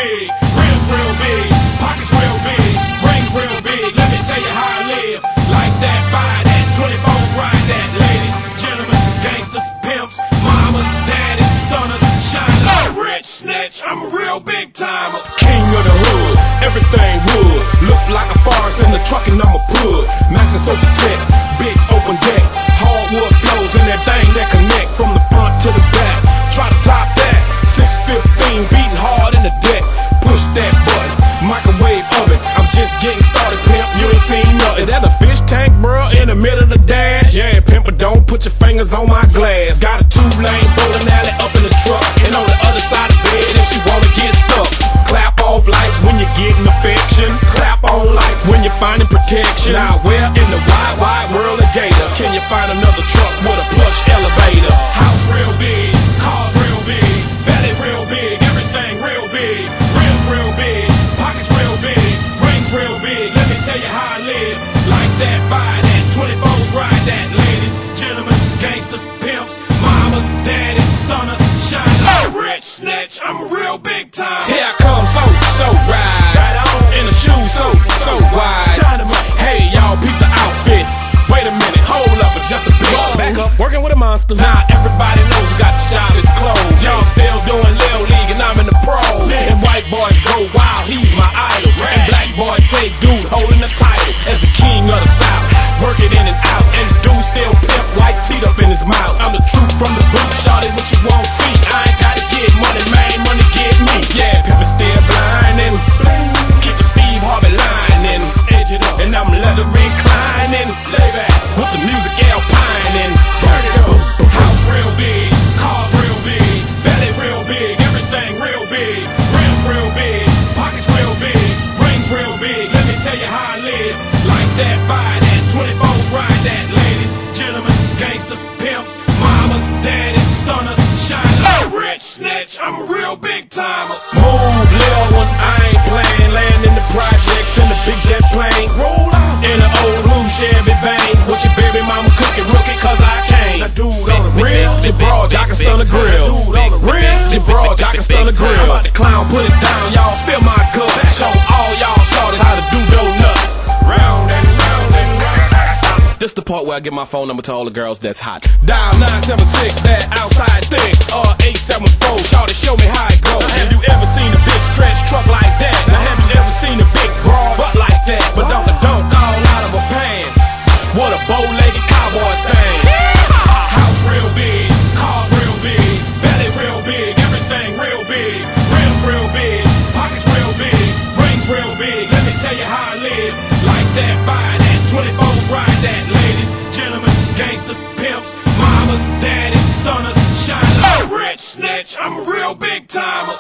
big, rims real big, pockets real big, rings real big. Let me tell you how I live. Like that, buy that, 24s ride that. Ladies, gentlemen, gangsters, pimps, mamas, daddies, stunners, shine like rich snitch. I'm a real big timer. King of the hood, everything wood. Look like a forest in the truck and I'm a pud. Maxin' sofa set, big open deck, hardwood flows and that thing that connect from the front to the back. Try to top that, 615 beating hard in the deck. Push that button, microwave oven. I'm just getting started, pimp, you ain't seen nothing. Is that a fish tank, bro, in the middle of the dash? Yeah, pimp, but don't put your fingers on my glass. Got a 2-lane bowling alley up in the truck, and on the other side of the bed if she wanna get stuck. Clap off lights when you're getting affection. Clap on lights when you're finding protection. Now where in the wide, wide world of Gator can you find another truck with a plush elevator? House real big, cars real big, belly real big, everything real big, rims real big, pockets real big, rings real big. Let me tell you how I live. Like that, buy that, 24s ride that. Ladies, gentlemen, gangsters, pimps, mamas, daddies, stunners, shine like rich snitch. I'm a real big time. Here I come, so ride. Right on. In the shoes so wide. Dynamite. Hey y'all, peep the outfit. Wait a minute, hold up, just a bit. Back up, working with a monster. Now everybody knows who got the shot his clothes. Y'all still doing Lil League and I'm in the pros. And white boys go wild, he's my idol. And black boys say dude holding the title as the king of the South. Work it in and out, and the dude still pimp white teeth up in his mouth. I'm the truth from the boot, shawty, what you won't see. I ain't gotta get money, man, money get me. Yeah, pimp is still blinding. Keep the Steve Harvey lining. Edge it up, and I'm leather reclining. Lay back, with the music alpining. Turn it up. House real big, cars real big, belly real big, everything real big, rims real big, pockets real big, rings real big. Let me tell you how I live. Like that, buy that, 24s ride that. Ladies, gentlemen, gangsters, pimps, mamas, daddies, stunners, shine like rich snitch. I'm a real big timer. Move, little one, I ain't playing. Land in the projects in the big jet plane. Roll out in an old blue Chevy van. With your baby mama cooking rookie, cause I came. Now dude on the real, the broad, I can stun the grill. Real, the broad, I can stun the grill. I'm about to clown, put it down, y'all, spill my cup. Show all y'all shorties how to do donuts. Round and round and round. This the part where I give my phone number to all the girls that's hot. Dial 976, that outside thing, or 874. Shorty, show me how it goes. Have you ever seen a big stretch truck like that? Now have you ever seen a big broad butt like that? But don't all out of her pants. What a bow-legged cowboy's thing. House real big, cars real big, belly real big, everything real big, rims real big, pockets real big, rings real big. Let me tell you how I live. Like that, buy that, 24s ride that. Ladies, gentlemen, gangsters, pimps, mamas, daddies, stunners, shine like rich snitch. I'm a real big timer.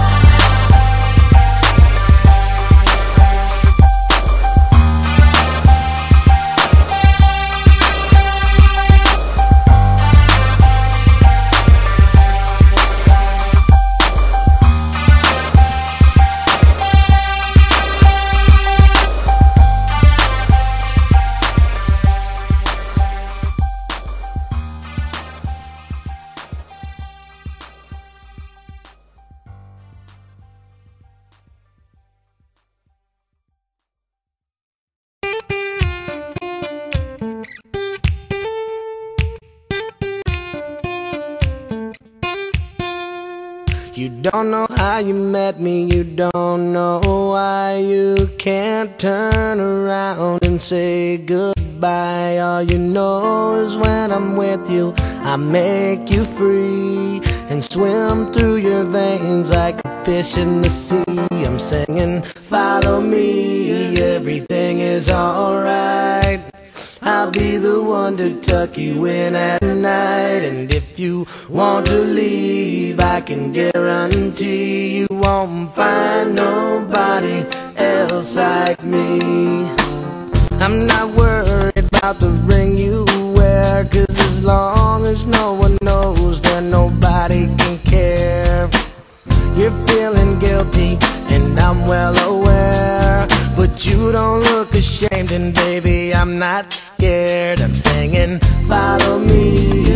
You don't know how you met me, you don't know why you can't turn around and say goodbye. All you know is when I'm with you, I make you free and swim through your veins like a fish in the sea. I'm singing, follow me, everything is alright. I'll be the one to tuck you in at night. And if you want to leave, I can guarantee you won't find nobody else like me. I'm not worried about the ring you wear, 'cause as long as no one knows, then nobody can care. You're feeling guilty and I'm well aware, but you don't look ashamed, and baby, I'm not scared. I'm singing, follow me,